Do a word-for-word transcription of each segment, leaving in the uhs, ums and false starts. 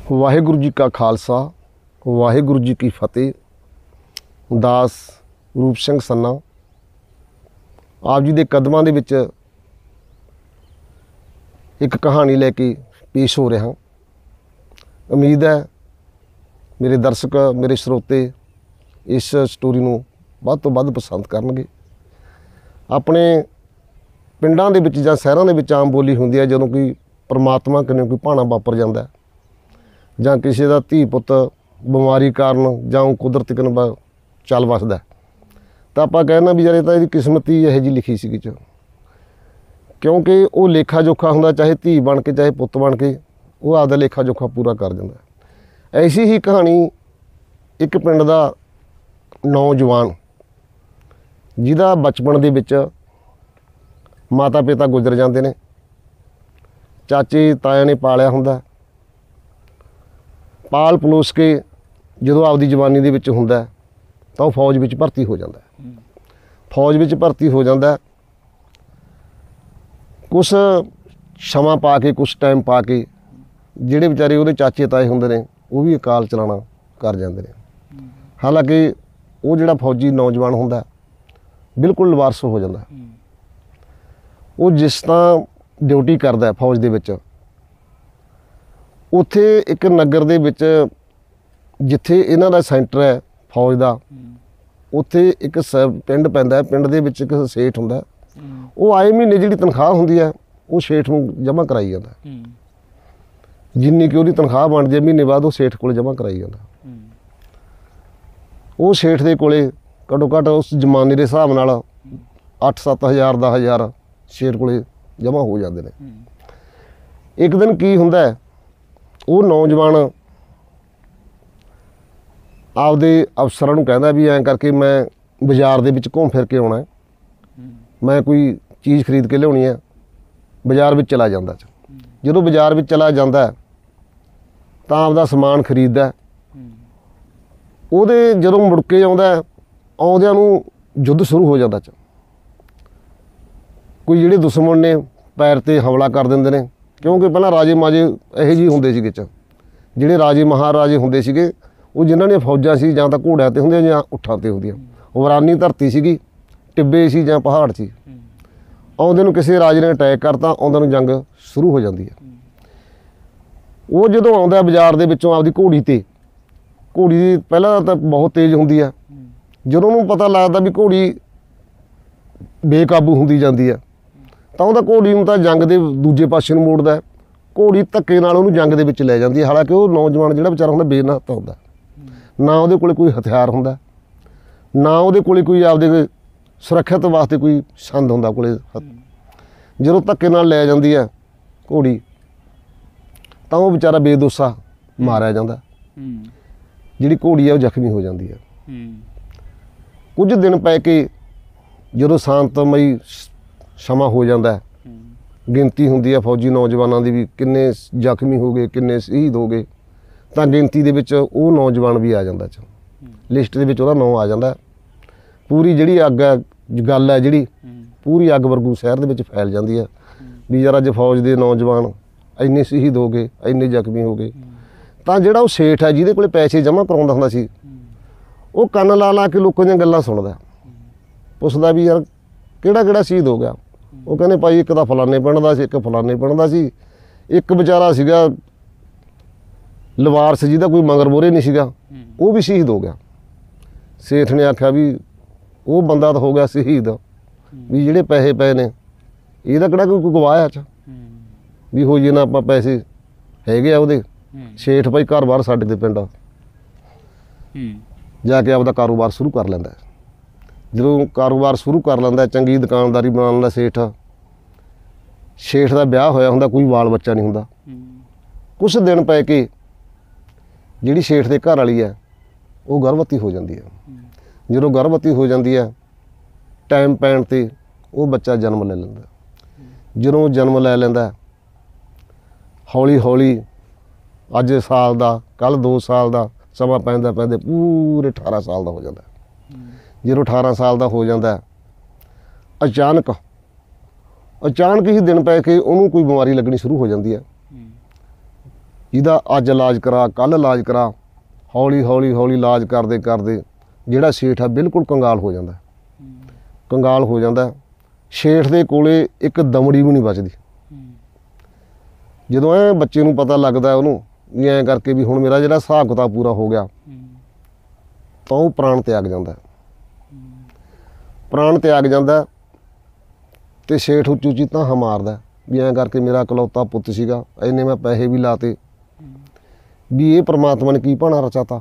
वाहिगुरू जी का खालसा वाहिगुरू जी की फतेह। दास रूप सिंह सन्ना आप जी के कदमां दे विच एक कहानी लैके पेश हो रहा। उम्मीद है मेरे दर्शक मेरे श्रोते इस स्टोरी नूं वध तो वध पसंद करनगे। अपने पिंडां दे विच जां शहरां दे विच आम बोली हुंदी है जदों कोई परमात्मा कन्नै कोई भाणा वापर जांदा है जां किसी दा धी पुत्त बीमारी कारण जां कुदरत कन चल वसदा तो आपां कहना भी यार ये तां इहदी किस्मत ही इहो जी लिखी सी च, क्योंकि वो लेखा जोखा हुंदा चाहे धी बन के चाहे पुत्त बन के वो आपदा लेखा जोखा पूरा कर जांदा। ऐसी ही कहानी एक पिंड दा नौजवान जिहदा बचपन दे विच माता पिता गुजर जाते हैं, चाचे ताया ने पालिया हुंदा, पाल पलोस के जो आपदी जवानी दे विच हुंदा तो वह फौज विच भर्ती हो जाता है। फौज विच भर्ती हो जाता है, कुछ समा पा के कुछ टाइम पा के जिहड़े बेचारे उहदे चाचे ताए हुंदे ने वो भी अकाल चलाना कर जाते हैं। हालांकि वो जिहड़ा फौजी नौजवान हुंदा बिल्कुल लवारस हो जाता है। वो जिस तरह ड्यूटी करता है फौज दे विच, उत्थे एक नगर दे विच जिथे इन्हां दा सेंटर है फौज दा, उत्थे एक पिंड पैंदा है। पिंड दे विच एक सेठ हुंदा, वो आए महीने जिहड़ी तनख्वाह हुंदी है वो सेठ नूं जमा कराई जांदा। जिन्नी कि उहदी तनख्वाह बनदी है महीने बाद वो सेठ कोले जमा कराई जांदा। वो सेठ दे कोले घट्टो घट्ट उस जमाने के हिसाब नाल अठ सत्त हज़ार दस हज़ार सेठ कोले जमा हो जाते हैं। एक दिन की हुंदा है, वो नौजवान आपदे अफसरां नूं कहंदा भी ऐं करके मैं बाज़ार दे विच घूम फिर के आउणा है, मैं कोई चीज़ खरीद के लियाउणी है। बाज़ार विच चला जांदा। जदों बाज़ार विच चला जांदा है तां आपदा समान खरीददा है। ਉਹਦੇ ਜਦੋਂ ਮੁੜ ਕੇ ਆਉਂਦਾ ਆਉਂਦਿਆਂ ਨੂੰ युद्ध शुरू हो जाता। कोई ਜਿਹੜੇ दुश्मन ने पैर ਤੇ हमला कर ਦਿੰਦੇ ਨੇ, क्योंकि पहला राजे माजे ਇਹੋ ਜਿਹੇ ਹੁੰਦੇ ਸੀਗੇ ਚ ਜਿਹੜੇ राजे महाराजे ਹੁੰਦੇ ਸੀਗੇ ਉਹ ਜਿਨ੍ਹਾਂ ਦੀਆਂ ਫੌਜਾਂ ਸੀ ਜਾਂ ਤਾਂ ਘੋੜਿਆਂ ਤੇ ਹੁੰਦੀਆਂ ਜਾਂ ਉੱਠਾਂ ਤੇ ਹੁੰਦੀਆਂ। ਵਰਾਨੀ ਧਰਤੀ ਸੀਗੀ, ਟਿੱਬੇ ਸੀ ਜਾਂ ਪਹਾੜ ਸੀ। ਆਉਂਦੇ ਨੂੰ ਕਿਸੇ ਰਾਜੇ ਨੇ ਅਟੈਕ ਕਰਤਾ, ਆਉਂਦੇ ਨੂੰ ਜੰਗ ਸ਼ੁਰੂ ਹੋ ਜਾਂਦੀ ਹੈ। ਉਹ ਜਦੋਂ ਆਉਂਦਾ ਬਾਜ਼ਾਰ ਦੇ ਵਿੱਚੋਂ ਆਪਦੀ ਘੋੜੀ ਤੇ, घोड़ी पहला तो बहुत तेज़ होंगी है, जो उन्होंने पता लगता भी घोड़ी बेकाबू होंदी जाती है तो वह घोड़ी नूं तां जंग के दूजे पासे नूं मोड़दा है। घोड़ी धक्के नाल उहनूं जंग दे विच लै जाती है। हालांकि वो नौजवान जिहड़ा बेचारा हुंदा बेनहत्था हुंदा, ना उहदे कोले कोई हथियार हुंदा, ना उहदे कोले कोई आपदे सुरक्षित वास्ते कोई संद हुंदा कोले। जदों धक्के नाल लै जाती है घोड़ी तां वो बेचारा बेदोसा मारिया जांदा, जिहड़ी घोड़ी है वो जख्मी हो जाती है। कुछ दिन पै के जो शांतमई समा हो जाता है, गिनती होंदी है फौजी नौजवानों की भी किन्ने जख्मी हो गए किन्ने शहीद हो गए, तो गिनती दे विच वो नौजवान भी आ जाता। लिस्ट दे विच उहदा नाम आ जाता। पूरी जिहड़ी अग है गल है जिहड़ी पूरी अग वर्गू शहर दे विच फैल जाती है भी यार अज फौज के नौजवान इन्ने शहीद हो गए इन्ने जख्मी हो गए। तो जिहड़ा वो सेठ है जिहदे कोले पैसे जमा कराउंदा हुंदा सी, वो कन्न ला ला के लोकां दीयां गल्लां सुणदा, पुछदा भी यार किहड़ा किहड़ा शहीद हो गया। वो कहंदे भाई एक तां फलाने पिंड दा सी, एक फलाने पिंड दा सी, एक बेचारा सीगा लवारस जिहदा कोई मगर मोहरे नहीं सीगा, वो भी शहीद हो गया। सेठ ने आख्या भी वो बंदा तो हो गया शहीद भी जिहड़े पैसे पए ने इहदा किहड़ा कोई गवाह च भी हो जे ना आपां पैसे हैगे आ उहदे। सेठ भाई घर बार छड्ड के पिंड जाके आपदा कारोबार शुरू कर लैंदा। जो कारोबार शुरू कर लैंदा चंगी दुकानदारी बना लैंदा सेठ। सेठ का ब्याह होया हुंदा, कोई बाल बच्चा नहीं हुंदा। कुछ दिन पै के जिहड़ी सेठ के घर वाली है वो गर्भवती हो जाती है। जो गर्भवती हो जाती है टाइम पैण ते वो बच्चा जन्म ले लैंदा। जो जन्म ले लैंदा हौली हौली अज साल का कल दो साल का समा पैंदा पैंदे पूरे अठारह साल का हो जाता। जो अठारह साल का हो जाता अचानक अचानक ही दिन पै के उन्होंने कोई बीमारी लगनी शुरू हो जाती है। ਇਹਦਾ ਅੱਜ ਇਲਾਜ ਕਰਾ, ਕੱਲ੍ਹ ਇਲਾਜ ਕਰਾ, ਹੌਲੀ ਹੌਲੀ ਹੌਲੀ ਇਲਾਜ ਕਰਦੇ ਕਰਦੇ ਜਿਹੜਾ ਸੇਠ ਆ ਬਿਲਕੁਲ ਕੰਗਾਲ ਹੋ ਜਾਂਦਾ। ਕੰਗਾਲ ਹੋ ਜਾਂਦਾ। ਸੇਠ ਦੇ ਕੋਲੇ ਇੱਕ ਦਮੜੀ ਵੀ ਨਹੀਂ ਬਚਦੀ। ਜਦੋਂ ਐ ਬੱਚੇ ਨੂੰ ਪਤਾ ਲੱਗਦਾ ਉਹਨੂੰ ਵੀ ਐਂ ਕਰਕੇ ਵੀ ਹੁਣ ਮੇਰਾ ਜਿਹੜਾ ਹਿਸਾਬ ਕਿਤਾਬ ਪੂਰਾ ਹੋ ਗਿਆ, ਤਾਂ ਉਹ ਪ੍ਰਾਣ ਤਿਆਗ ਜਾਂਦਾ। ਪ੍ਰਾਣ ਤਿਆਗ ਜਾਂਦਾ ਤੇ ਸੇਠ ਉੱਚੀ ਉੱਚੀ ਧਾਹਾਂ ਮਾਰਦਾ ਵੀ ਐਂ ਕਰਕੇ ਮੇਰਾ ਇਕਲੌਤਾ ਪੁੱਤ ਸੀਗਾ, ਇੰਨੇ ਮੈਂ ਪੈਸੇ ਵੀ ਲਾਤੇ, ਵੀ ਇਹ ਪ੍ਰਮਾਤਮਾ ਨੇ ਕੀ ਭਾਣਾ ਰਚਾਤਾ।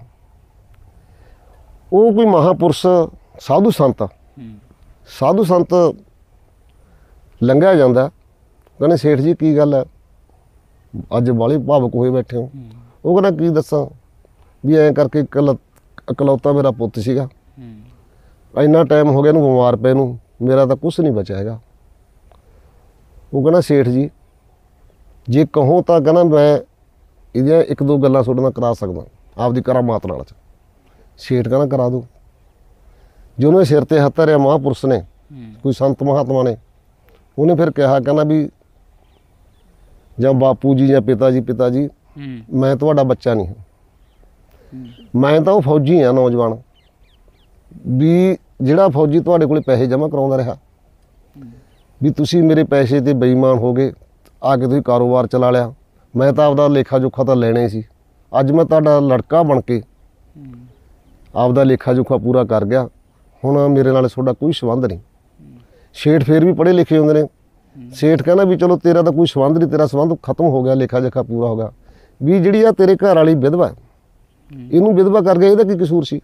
ਉਹ ਕੋਈ ਮਹਾਂਪੁਰਸ਼ ਸਾਧੂ ਸੰਤ ਸਾਧੂ ਸੰਤ ਲੰਘਿਆ ਜਾਂਦਾ, ਕਹਿੰਦੇ ਸੇਠ ਜੀ ਕੀ ਗੱਲ ਹੈ, ਅੱਜ ਬਾਹਲੇ ਭਾਵੁਕ ਹੋਏ ਬੈਠੇ ਹੋ। ਉਹ ਕਹਿੰਦਾ ਕੀ ਦੱਸਾਂ ਵੀ ਐਂ ਕਰਕੇ ਇਕਲ ਇਕਲੌਤਾ ਮੇਰਾ ਪੁੱਤ ਸੀਗਾ, ਇੰਨਾ ਟਾਈਮ ਹੋ ਗਿਆ ਇਹਨੂੰ ਬਿਮਾਰ ਪਏ ਨੂੰ, ਮੇਰਾ ਤਾਂ ਕੁਛ ਨਹੀਂ ਬਚਿਆ ਹੈਗਾ। ਉਹ ਕਹਿੰਦਾ ਸੇਠ ਜੀ ਜੇ ਕਹੋ ਤਾਂ ਕਹਿੰਦਾ ਮੈਂ ਇਹਦੀਆਂ ਇੱਕ ਦੋ ਗੱਲਾਂ ਤੁਹਾਡੇ ਨਾਲ ਕਰਾ ਸਕਦਾ ਆਪਦੀ ਕਰਾਮਾਤ ਨਾਲ। ਸੇਠ ਕਹਿੰਦਾ ਕਰਾ ਦਿਓ। ਜੇ ਉਹਨੇ ਸਿਰ 'ਤੇ ਹੱਥ ਧਰਿਆ ਮਹਾਂਪੁਰਸ਼ ਨੇ, ਕੋਈ ਸੰਤ ਮਹਾਤਮਾ ਨੇ, ਉਹਨੇ ਫਿਰ ਕਿਹਾ ਕਹਿੰਦਾ ਵੀ ਜਾਂ ਬਾਪੂ ਜੀ ਜਾਂ ਪਿਤਾ ਜੀ ਪਿਤਾ ਜੀ ਮੈਂ ਤੁਹਾਡਾ ਬੱਚਾ ਨਹੀਂ ਹਾਂ, ਮੈਂ ਤਾਂ ਉਹ ਫੌਜੀ ਹਾਂ ਨੌਜਵਾਨ, ਵੀ ਜਿਹੜਾ ਫੌਜੀ ਤੁਹਾਡੇ ਕੋਲ ਪੈਸੇ ਜਮ੍ਹਾਂ ਕਰਾਉਂਦਾ ਰਿਹਾ, ਵੀ ਤੁਸੀਂ ਮੇਰੇ ਪੈਸੇ 'ਤੇ ਬੇਈਮਾਨ ਹੋ ਗਏ, ਆ ਕੇ ਤੁਸੀਂ ਕਾਰੋਬਾਰ ਚਲਾ ਲਿਆ, ਮੈਂ ਤਾਂ ਆਪਦਾ ਲੇਖਾ ਜੋਖਾ ਤਾਂ ਲੈਣਾ ਹੀ ਸੀ। ਅੱਜ ਮੈਂ ਤੁਹਾਡਾ ਲੜਕਾ ਬਣ ਕੇ ਆਪਦਾ ਲੇਖਾ ਜੋਖਾ ਪੂਰਾ ਕਰ ਗਿਆ, ਹੁਣ ਮੇਰੇ ਨਾਲ ਤੁਹਾਡਾ ਕੋਈ ਸੰਬੰਧ ਨਹੀਂ। ਸੇਠ ਫੇਰ ਵੀ ਪੜ੍ਹੇ ਲਿਖੇ ਹੁੰਦੇ ਨੇ। ਸੇਠ ਕਹਿੰਦਾ ਵੀ ਚਲੋ ਤੇਰਾ ਤਾਂ ਕੋਈ ਸੰਬੰਧ ਨਹੀਂ, ਤੇਰਾ ਸੰਬੰਧ ਖਤਮ ਹੋ ਗਿਆ, ਲੇਖਾ ਜੋਖਾ ਪੂਰਾ ਹੋ ਗਿਆ, ਵੀ ਜਿਹੜੀ ਆ ਤੇਰੇ ਘਰ ਵਾਲੀ ਵਿਧਵਾ, ਇਹਨੂੰ ਵਿਧਵਾ ਕਰ ਗਿਆ, ਇਹਦਾ ਕੀ ਕਸੂਰ ਸੀ।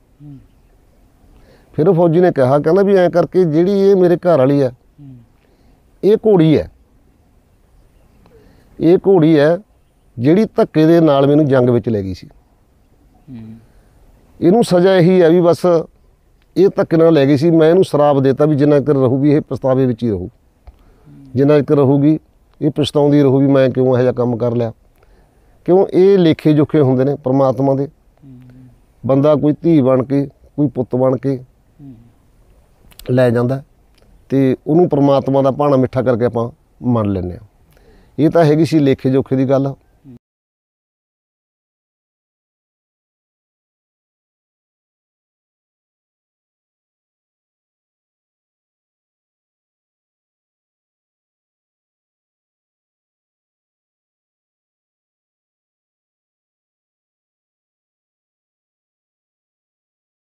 ਫਿਰ ਉਹ ਫੌਜੀ ਨੇ ਕਿਹਾ ਕਹਿੰਦਾ ਵੀ ਐਂ ਕਰਕੇ ਜਿਹੜੀ ਇਹ ਮੇਰੇ ਘਰ ਵਾਲੀ ਹੈ, ਇਹ ਘੋੜੀ ਹੈ, ਇਹ ਘੋੜੀ ਹੈ ਜਿਹੜੀ ਧੱਕੇ ਦੇ ਨਾਲ ਮੈਨੂੰ ਜੰਗ ਵਿੱਚ ਲੈ ਗਈ ਸੀ। ਇਹਨੂੰ ਸਜ਼ਾ ਇਹੀ ਹੈ ਵੀ ਬਸ ਇਹ ਧੱਕੇ ਨਾਲ ਲੈ ਗਈ ਸੀ, ਮੈਂ ਇਹਨੂੰ ਸ਼ਰਾਪ ਦੇਤਾ ਵੀ ਜਿੰਨਾ ਚਿਰ ਰਹੂਗੀ ਇਹ ਪਛਤਾਵੇ ਵਿੱਚ ਹੀ ਰਹੂ, ਜਿੰਨਾ ਚਿਰ ਰਹੂਗੀ ਇਹ ਪਛਤਾਉਂਦੀ ਰਹੂ ਵੀ ਮੈਂ ਕਿਉਂ ਇਹੋ ਜਿਹਾ ਕੰਮ ਕਰ ਲਿਆ। ਕਿਉਂ ਇਹ ਲੇਖੇ ਜੋਖੇ ਹੁੰਦੇ ਨੇ ਪਰਮਾਤਮਾ ਦੇ। ਬੰਦਾ ਕੋਈ ਧੀ ਬਣ ਕੇ ਕੋਈ ਪੁੱਤ ਬਣ ਕੇ ਲੈ ਜਾਂਦਾ ਤੇ ਉਹਨੂੰ ਪਰਮਾਤਮਾ ਦਾ ਭਾਣਾ ਮਿੱਠਾ ਕਰਕੇ ਆਪਾਂ ਮੰਨ ਲੈਂਦੇ ਹਾਂ। ਇਹ ਤਾਂ ਹੈਗੀ ਸੀ ਲੇਖੇ ਜੋਖੇ ਦੀ ਗੱਲ।